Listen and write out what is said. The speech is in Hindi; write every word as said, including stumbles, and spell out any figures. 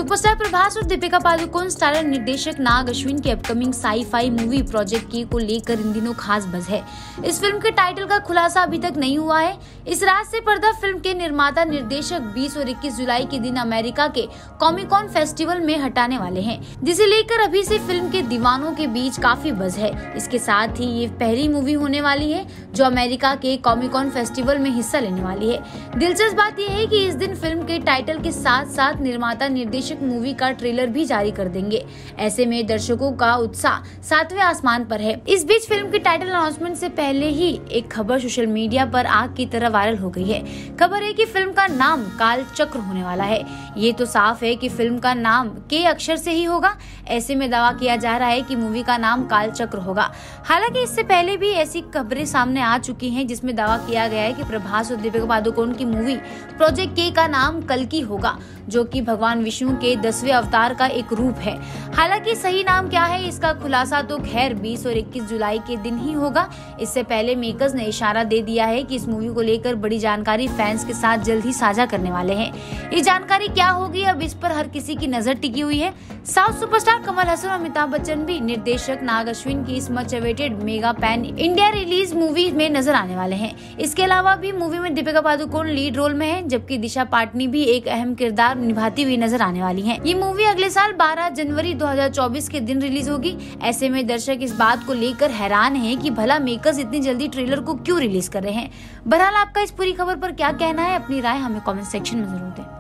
सुपरस्टार प्रभास और दीपिका पादुकोण स्टारर निर्देशक नाग अश्विन की अपकमिंग साई-फाई मूवी प्रोजेक्ट के को लेकर इन दिनों खास बज़ है। इस फिल्म के टाइटल का खुलासा अभी तक नहीं हुआ है। इस राज से पर्दा फिल्म के निर्माता निर्देशक बीस और इक्कीस जुलाई के दिन अमेरिका के कॉमिक-कॉन फेस्टिवल में हटाने वाले हैं, जिसे लेकर अभी से फिल्म के दीवानों के बीच काफी बज़ है। इसके साथ ही ये पहली मूवी होने वाली है जो अमेरिका के कॉमिक-कॉन फेस्टिवल में हिस्सा लेने वाली है। दिलचस्प बात यह है कि इस दिन फिल्म के टाइटल के साथ साथ निर्माता निर्देशक मूवी का ट्रेलर भी जारी कर देंगे। ऐसे में दर्शकों का उत्साह सातवें आसमान पर है। इस बीच फिल्म के टाइटल अनाउंसमेंट से पहले ही एक खबर सोशल मीडिया पर आग की तरह वायरल हो गई है। खबर है कि फिल्म का नाम काल चक्र होने वाला है। ये तो साफ है कि फिल्म का नाम के अक्षर से ही होगा। ऐसे में दावा किया जा रहा है कि मूवी का नाम काल चक्र होगा। हालांकि इससे पहले भी ऐसी खबरें सामने आ चुकी हैं जिसमें दावा किया गया है कि प्रभास और दीपिका पादुकोण की मूवी प्रोजेक्ट के का नाम कल्कि होगा, जो कि भगवान विष्णु के दसवें अवतार का एक रूप है। हालांकि सही नाम क्या है इसका खुलासा तो खैर बीस और इक्कीस जुलाई के दिन ही होगा। इससे पहले मेकर्स ने इशारा दे दिया है कि इस मूवी को लेकर बड़ी जानकारी फैंस के साथ जल्द ही साझा करने वाले हैं। ये जानकारी क्या होगी अब इस पर हर किसी की नजर टिकी हुई है। साउथ सुपरस्टार कमल हसन और अमिताभ बच्चन भी निर्देशक नाग अश्विन की इस much awaited mega pan India release movie में नजर आने वाले हैं। इसके अलावा भी मूवी में दीपिका पादुकोण लीड रोल में है, जबकि दिशा पाटनी भी एक अहम किरदार निभाती हुई नजर आने वाली हैं। ये मूवी अगले साल बारह जनवरी दो हज़ार चौबीस के दिन रिलीज होगी। ऐसे में दर्शक इस बात को लेकर हैरान हैं कि भला मेकर्स इतनी जल्दी ट्रेलर को क्यों रिलीज कर रहे हैं। बहरहाल आपका इस पूरी खबर पर क्या कहना है, अपनी राय हमें कमेंट सेक्शन में जरूर दें।